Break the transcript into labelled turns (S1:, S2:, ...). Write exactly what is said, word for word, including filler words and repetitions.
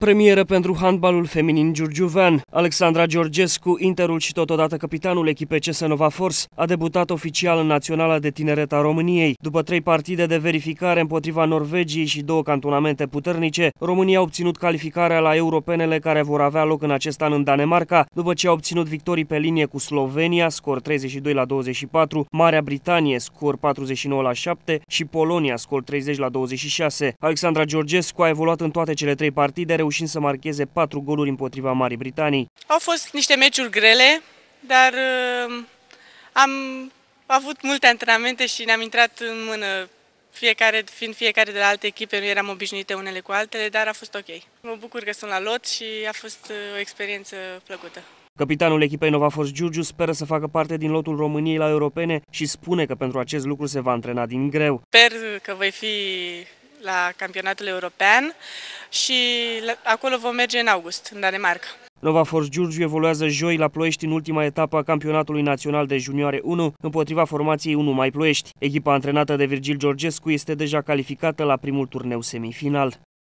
S1: Premieră pentru handbalul feminin giurgiuvean. Alexandra Georgescu, Interul și totodată capitanul echipei C S Nova Force, a debutat oficial în Naționala de Tineret a României. După trei partide de verificare împotriva Norvegiei și două cantonamente puternice, România a obținut calificarea la europenele care vor avea loc în acest an în Danemarca, după ce a obținut victorii pe linie cu Slovenia, scor treizeci și doi la douăzeci și patru, Marea Britanie, scor patruzeci și nouă la șapte și Polonia, scor treizeci la douăzeci și șase. Alexandra Georgescu a evoluat în toate cele trei partide, reușind să marcheze patru goluri împotriva Marii Britanii.
S2: Au fost niște meciuri grele, dar uh, am avut multe antrenamente și ne-am intrat în mână, fiecare, fiind fiecare de la alte echipe, nu eram obișnuite unele cu altele, dar a fost ok. Mă bucur că sunt la lot și a fost o experiență plăcută.
S1: Capitanul echipei Nova Force Giurgiu speră să facă parte din lotul României la europene și spune că pentru acest lucru se va antrena din greu.
S2: Sper că voi fi la campionatul european și acolo vom merge în august, în Danemarca.
S1: Nova Force Giurgiu evoluează joi la Ploiești în ultima etapă a campionatului național de junioare unu împotriva formației unu Mai Ploiești. Echipa antrenată de Virgil Georgescu este deja calificată la primul turneu semifinal.